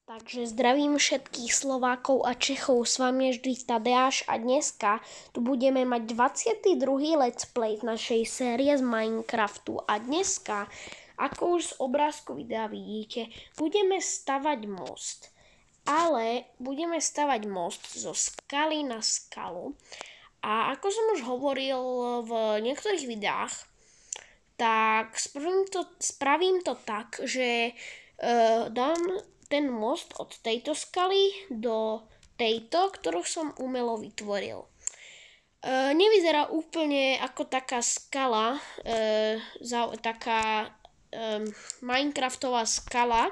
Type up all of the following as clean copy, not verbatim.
Takže zdravím všetkých Slovákov a Čechov, s vami je vždy Tadeáš a dneska tu budeme mať 22. let's play v našej série z Minecraftu a dneska, ako už z obrázku videa vidíte, budeme stavať most. Ale budeme stavať most zo skaly na skalu a ako som už hovoril v niektorých videách, tak spravím to tak, že dám ten most od tejto skaly do tejto, ktorú som umelo vytvoril. Nevyzerá úplne ako taká skala, taká Minecraftová skala,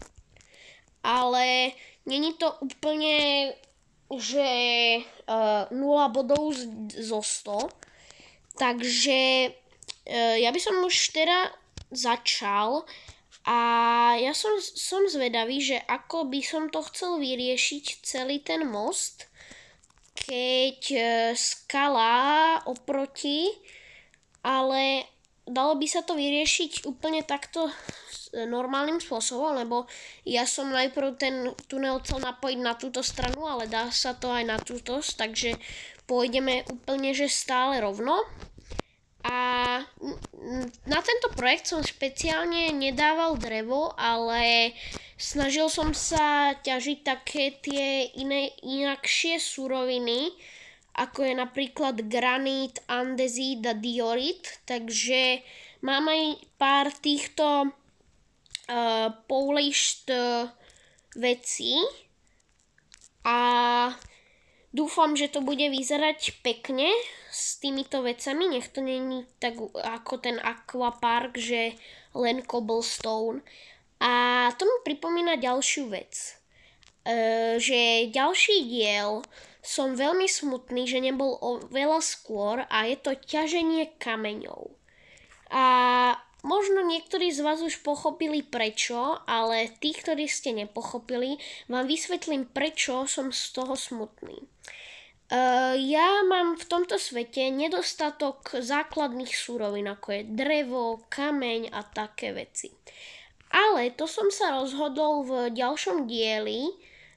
ale není to úplne, že 0 bodov zo 100, takže ja by som už teda začal. A ja som zvedavý, že ako by som to chcel vyriešiť celý ten most, keď skala oproti, ale dalo by sa to vyriešiť úplne takto normálnym spôsobom, lebo ja som najprv ten tunel chcel napojiť na túto stranu, ale dá sa to aj na túto, takže pôjdeme úplne že stále rovno. A na tento projekt som špeciálne nedával drevo, ale snažil som sa ťažiť také tie inakšie suroviny, ako je napríklad granít, andezít a diorit. Takže mám aj pár týchto polished vecí a dúfam, že to bude vyzerať pekne s týmito vecami. Nech to není tak ako ten aquapark, že len cobblestone. A to mi pripomína ďalšiu vec. Že ďalší diel som veľmi smutný, že nebol oveľa skôr a je to ťaženie kameňov. A možno niektorí z vás už pochopili prečo, ale tí, ktorí ste nepochopili, vám vysvetlím, prečo som z toho smutný. Ja mám v tomto svete nedostatok základných surovín, ako je drevo, kameň a také veci. Ale to som sa rozhodol v ďalšom dieli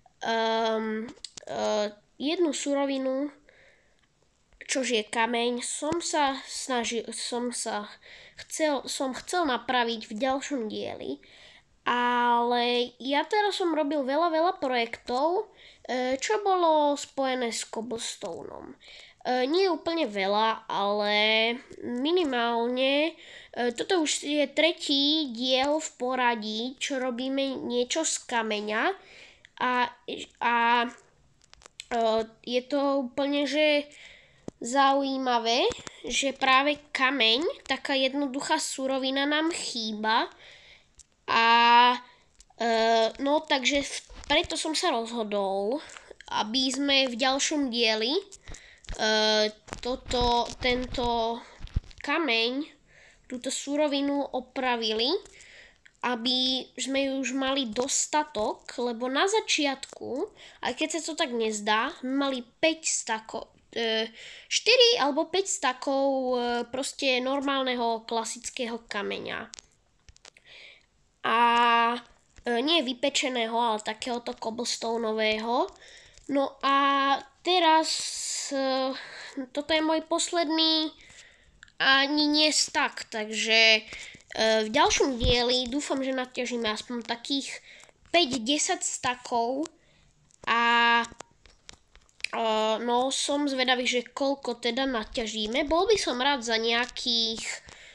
jednu surovinu, čož je kameň, som chcel napraviť v ďalšom dieli. Ale ja teraz som robil veľa projektov, čo bolo spojené s cobblestoneom. Nie úplne veľa, ale minimálne toto už je tretí diel v poradí, čo robíme niečo z kameňa a je to úplne že zaujímavé, že práve kameň, taká jednoduchá surovina nám chýba. No takže preto som sa rozhodol, aby sme v ďalšom dieli tento kameň, túto surovinu opravili, aby sme ju už mali dostatok, lebo na začiatku, aj keď sa to tak nezdá, mali 5 stakov, 4 alebo 5 stakov proste normálneho klasického kameňa. A nie vypečeného, ale takéhoto cobblestoneového. No a teraz toto je môj posledný ani nie stack, takže v ďalšom dieli dúfam, že naťažíme aspoň takých 5-10 stackov a no som zvedavý, že koľko teda naťažíme. Bol by som rád za nejakých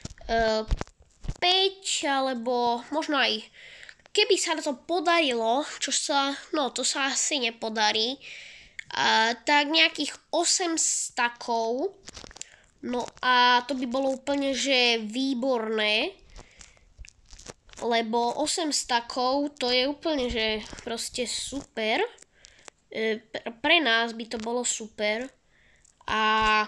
5 alebo možno aj keby sa to podarilo, to sa asi nepodarí, tak nejakých 8 stakov. No a to by bolo úplne že výborné, lebo 8 stakov to je úplne že proste super. Pre nás by to bolo super a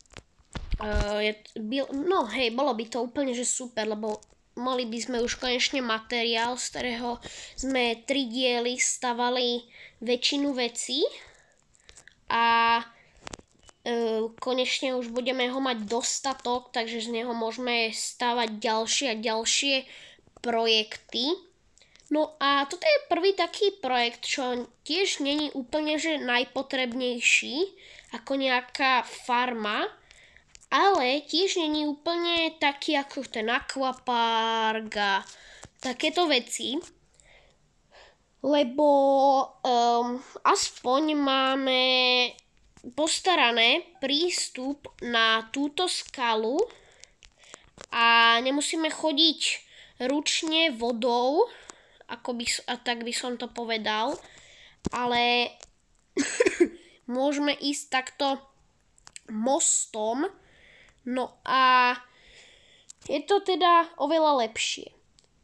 bolo by to úplne že super, lebo mali by sme už konečne materiál, z ktorého sme 3 diely stavali väčšinu vecí a konečne už budeme ho mať dostatok, takže z neho môžeme stavať ďalšie a ďalšie projekty. No a toto je prvý taký projekt, čo tiež není úplne že najpotrebnejší, ako nejaká farma, ale tiež není úplne taký ako ten akvapark a takéto veci, lebo aspoň máme postarané prístup na túto skalu a nemusíme chodiť ručne vodou, tak by som to povedal, ale môžeme ísť takto mostom, no a je to teda oveľa lepšie.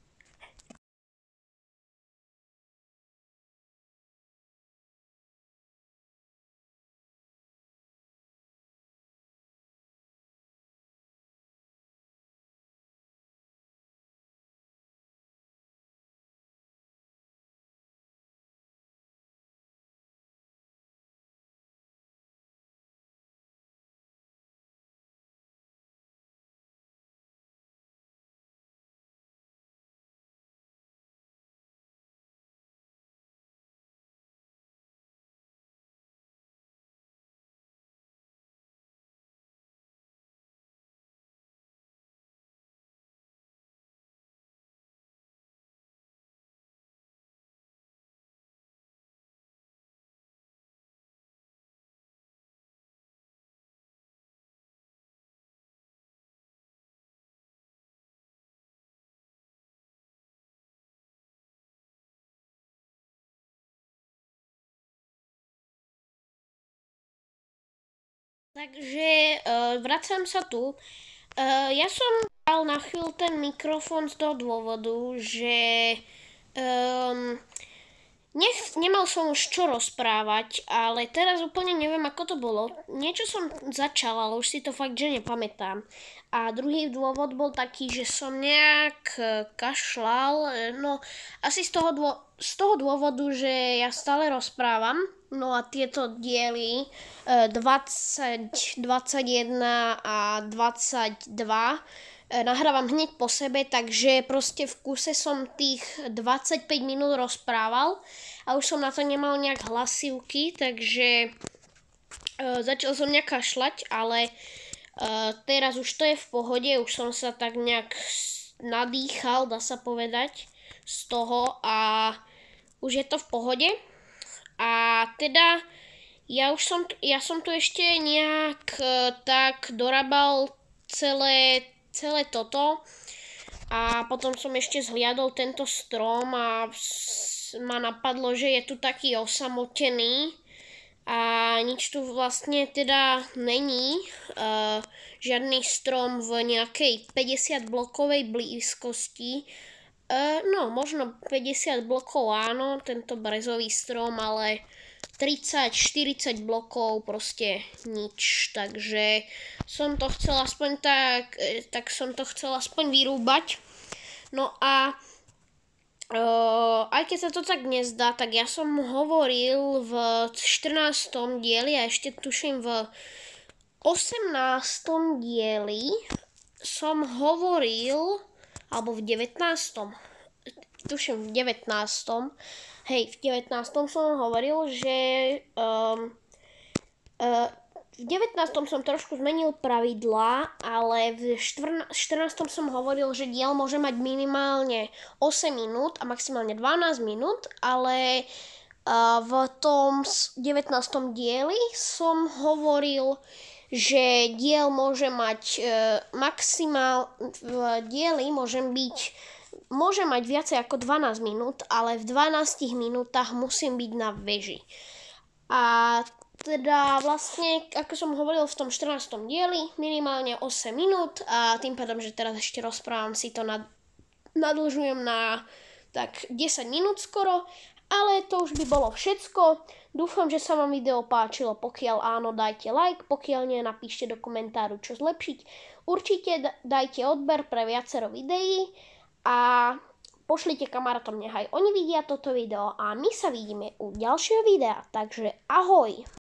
Takže vracam sa tu. Ja som dal na chvíľu ten mikrofón z toho dôvodu, že nemal som už čo rozprávať, ale teraz úplne neviem, ako to bolo. Niečo som začala, ale už si to fakt, že nepamätám. A druhý dôvod bol taký, že som nejak kašľal, no asi z toho dôvodu, že ja stále rozprávam, no a tieto diely 20, 21 a 22 nahrávam hneď po sebe, takže proste v kuse som tých 25 minút rozprával a už som na to nemal nejak hlasivky, takže začal som nejak kašľať, ale teraz už to je v pohode, už som sa tak nejak nadýchal, dá sa povedať, z toho a už je to v pohode. A teda ja som tu ešte nejak tak dorábal celé toto a potom som ešte zhliadol tento strom a ma napadlo, že je tu taký osamotený a nič tu vlastne teda není, žiadny strom v nejakej 50 blokovej blízkosti. No, možno 50 blokov áno, tento brezový strom, ale 30-40 blokov proste nič, takže som to chcel aspoň tak som to chcel aspoň vyrúbať. No a aj keď sa to tak nezdá, tak ja som hovoril v 14. dieli a ešte tuším v 18. dieli som hovoril, alebo v 19. Tuším v 19. Hej, v 19. som hovoril, že v 19. som trošku zmenil pravidlá, ale v 14. som hovoril, že diel môže mať minimálne 8 minút a maximálne 12 minút, ale v tom 19. dieli som hovoril, že diel môže mať v dieli môže mať viacej ako 12 minút, ale v 12 minútach musím byť na veži. A teda vlastne, ako som hovoril v tom 14. dieli, minimálne 8 minút a tým pádom, že teraz ešte rozprávam, si to nadĺžujem na tak 10 minút skoro. Ale to už by bolo všetko. Dúfam, že sa vám video páčilo. Pokiaľ áno, dajte like. Pokiaľ nie, napíšte do komentáru, čo zlepšiť. Určite dajte odber pre viacero videí a pošlite kamarátom, nech aj oni vidia toto video. A my sa vidíme u ďalšieho videa. Takže ahoj!